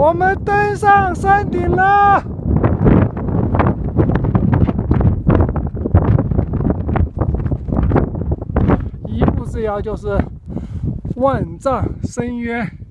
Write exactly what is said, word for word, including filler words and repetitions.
我们登上山顶了。一步之遥就是万丈深渊。